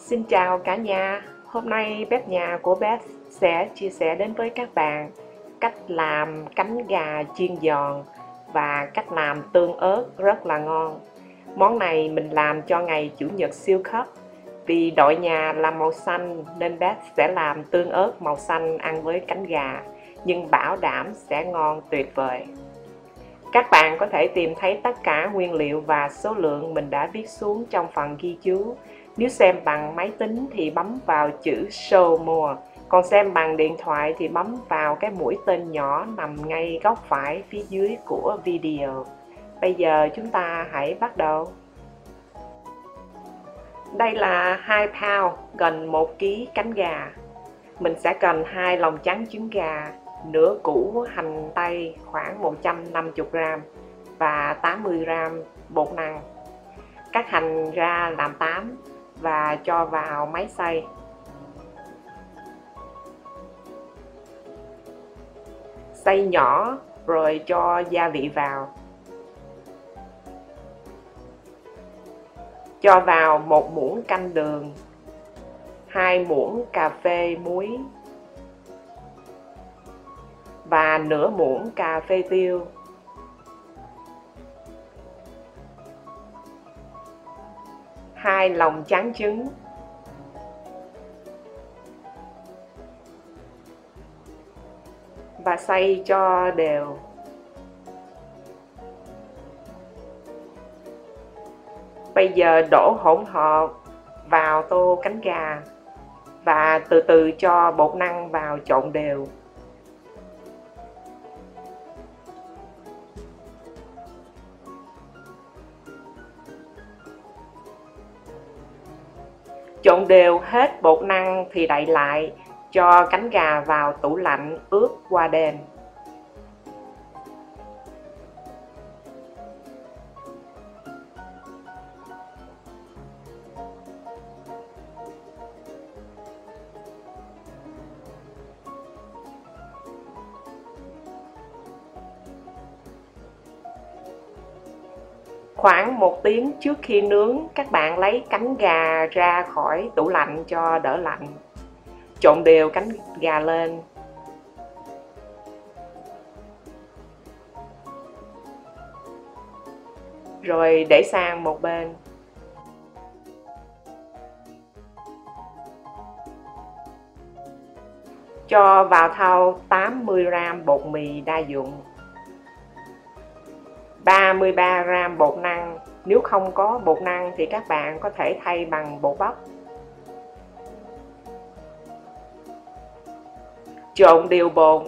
Xin chào cả nhà, hôm nay bếp nhà của Beth sẽ chia sẻ đến với các bạn cách làm cánh gà chiên giòn và cách làm tương ớt rất là ngon. Món này mình làm cho ngày Chủ nhật siêu cấp. Vì đội nhà làm màu xanh nên Beth sẽ làm tương ớt màu xanh ăn với cánh gà, nhưng bảo đảm sẽ ngon tuyệt vời. Các bạn có thể tìm thấy tất cả nguyên liệu và số lượng mình đã viết xuống trong phần ghi chú. Nếu xem bằng máy tính thì bấm vào chữ Show More, còn xem bằng điện thoại thì bấm vào cái mũi tên nhỏ nằm ngay góc phải phía dưới của video. Bây giờ chúng ta hãy bắt đầu. Đây là 2 pound, gần 1 kg cánh gà. Mình sẽ cần 2 lòng trắng trứng gà, nửa củ hành tây khoảng 150g và 80g bột năng. Cắt hành ra làm tám và cho vào máy xay. Xay nhỏ rồi cho gia vị vào. Cho vào 1 muỗng canh đường, 2 muỗng cà phê muối và nửa muỗng cà phê tiêu. Hai lòng trắng trứng. Và xay cho đều. Bây giờ đổ hỗn hợp vào tô cánh gà và từ từ cho bột năng vào trộn đều. Trộn đều hết bột năng thì đậy lại, cho cánh gà vào tủ lạnh ướp qua đêm. Khoảng 1 tiếng trước khi nướng, các bạn lấy cánh gà ra khỏi tủ lạnh cho đỡ lạnh. Trộn đều cánh gà lên. Rồi để sang một bên. Cho vào thau 80g bột mì đa dụng, 33g bột năng. Nếu không có bột năng thì các bạn có thể thay bằng bột bắp. Trộn đều bột.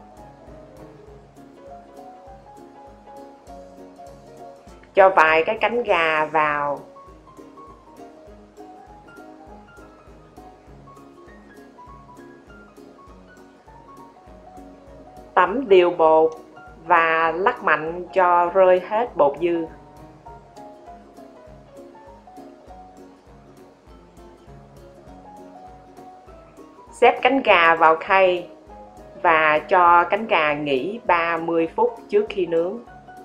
Cho vài cái cánh gà vào. Tẩm đều bột và lắc mạnh cho rơi hết bột dư. Xếp cánh gà vào khay và cho cánh gà nghỉ 30 phút trước khi nướng.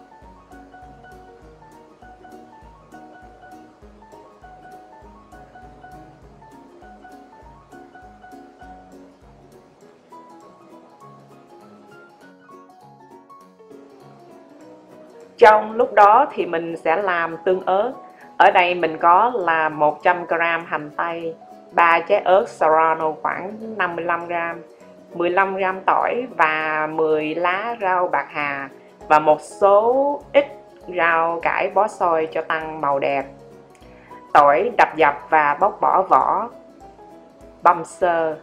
Trong lúc đó thì mình sẽ làm tương ớt. Ở đây mình có là 100g hành tây, 3 trái ớt serrano khoảng 55g, 15g tỏi và 10 lá rau bạc hà và một số ít rau cải bó xôi cho tăng màu đẹp. Tỏi đập dập và bóc bỏ vỏ, băm sơ.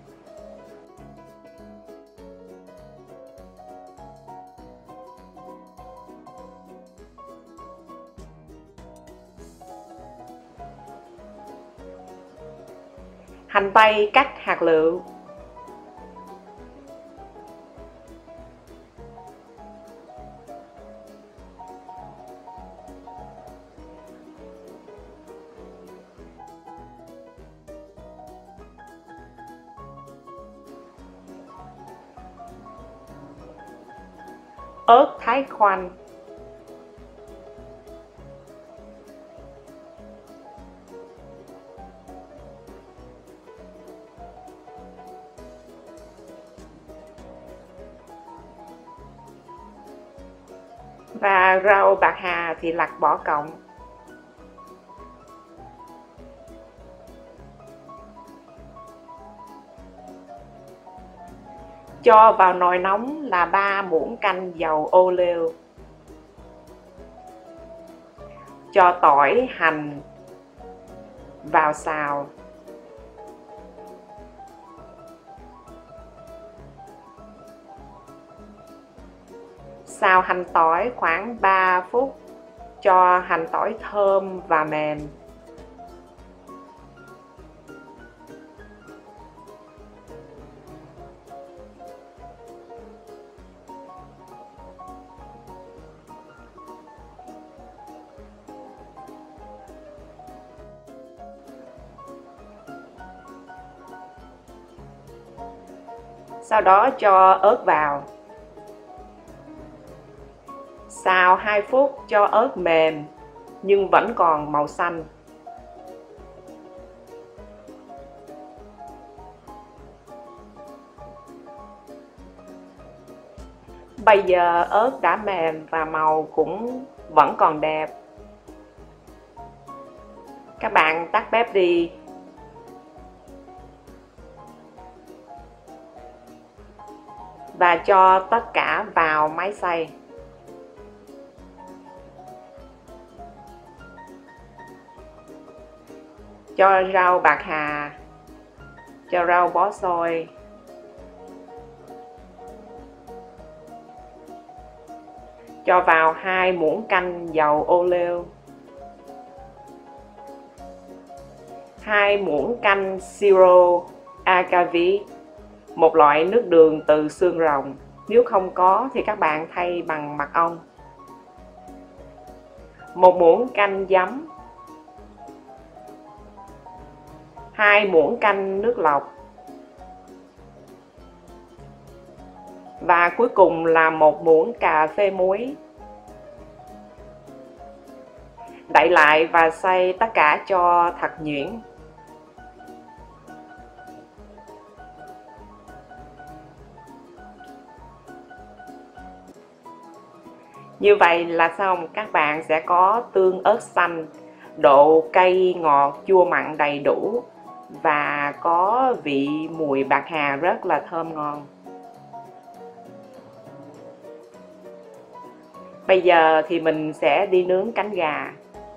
Hành tây cắt hạt lựu. Ớt thái khoanh. Và rau bạc hà thì lặt bỏ cọng. Cho vào nồi nóng là 3 muỗng canh dầu ô liu. Cho tỏi, hành vào xào. Xào hành tỏi khoảng 3 phút cho hành tỏi thơm và mềm. Sau đó cho ớt vào. Xào 2 phút cho ớt mềm nhưng vẫn còn màu xanh. Bây giờ ớt đã mềm và màu cũng vẫn còn đẹp. Các bạn tắt bếp đi. Và cho tất cả vào máy xay. Cho rau bạc hà, cho rau bó xôi, cho vào 2 muỗng canh dầu ô liu, 2 muỗng canh siro agave, một loại nước đường từ xương rồng. Nếu không có thì các bạn thay bằng mật ong. 1 muỗng canh giấm, 2 muỗng canh nước lọc. Và cuối cùng là 1 muỗng cà phê muối. Đậy lại và xay tất cả cho thật nhuyễn. Như vậy là xong, các bạn sẽ có tương ớt xanh, độ cay ngọt chua mặn đầy đủ và có vị mùi bạc hà rất là thơm ngon. Bây giờ thì mình sẽ đi nướng cánh gà.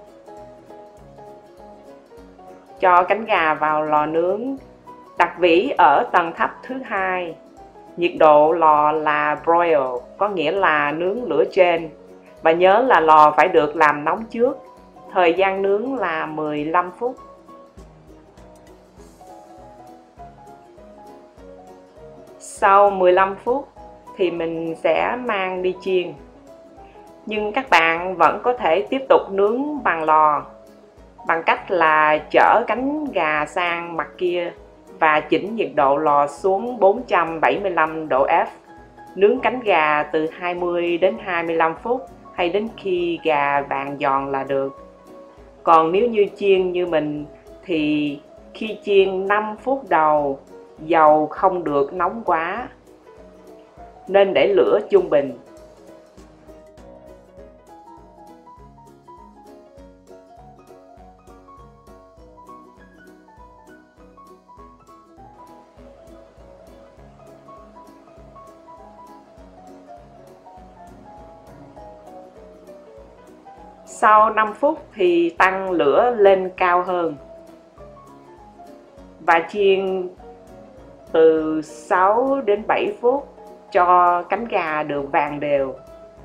Cho cánh gà vào lò nướng, đặt vỉ ở tầng thấp thứ hai. Nhiệt độ lò là broil, có nghĩa là nướng lửa trên. Và nhớ là lò phải được làm nóng trước. Thời gian nướng là 15 phút. Sau 15 phút thì mình sẽ mang đi chiên. Nhưng các bạn vẫn có thể tiếp tục nướng bằng lò bằng cách là chở cánh gà sang mặt kia và chỉnh nhiệt độ lò xuống 475 độ F. Nướng cánh gà từ 20 đến 25 phút hay đến khi gà vàng giòn là được. Còn nếu như chiên như mình thì khi chiên 5 phút đầu, dầu không được nóng quá, nên để lửa trung bình. Sau 5 phút thì tăng lửa lên cao hơn và chiên từ 6 đến 7 phút cho cánh gà được vàng đều.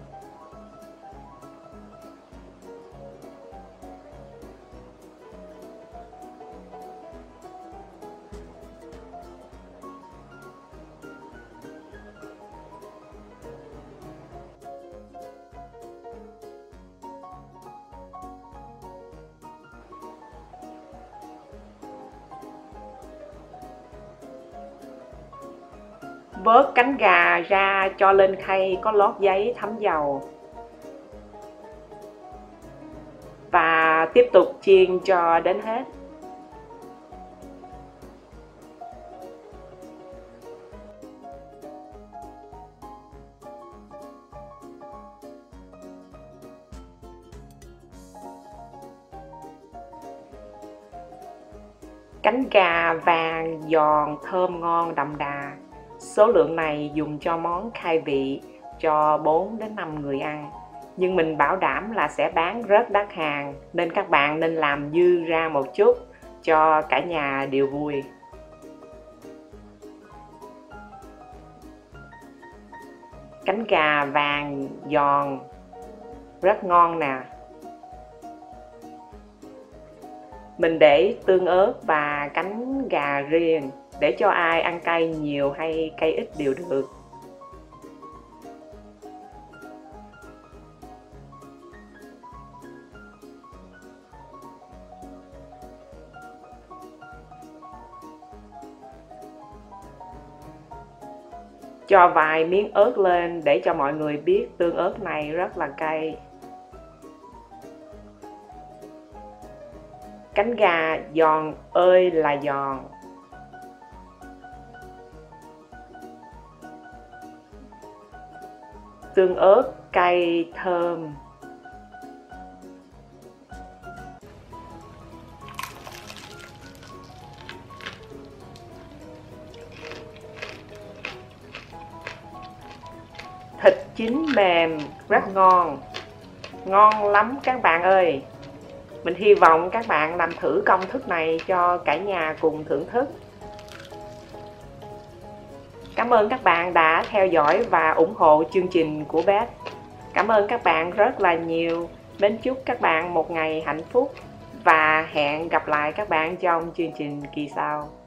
Vớt cánh gà ra cho lên khay có lót giấy thấm dầu và tiếp tục chiên cho đến hết. Cánh gà vàng giòn thơm ngon đậm đà. Số lượng này dùng cho món khai vị cho 4 đến 5 người ăn. Nhưng mình bảo đảm là sẽ bán rất đắt hàng, nên các bạn nên làm dư ra một chút cho cả nhà đều vui. Cánh gà vàng giòn rất ngon nè. Mình để tương ớt và cánh gà riêng để cho ai ăn cay nhiều hay cay ít đều được. Cho vài miếng ớt lên để cho mọi người biết tương ớt này rất là cay. Cánh gà giòn ơi là giòn. Tương ớt cay thơm. Thịt chín mềm, rất ngon. Ngon lắm các bạn ơi. Mình hy vọng các bạn làm thử công thức này cho cả nhà cùng thưởng thức. Cảm ơn các bạn đã theo dõi và ủng hộ chương trình của Beth. Cảm ơn các bạn rất là nhiều. Mến chúc các bạn một ngày hạnh phúc và hẹn gặp lại các bạn trong chương trình kỳ sau.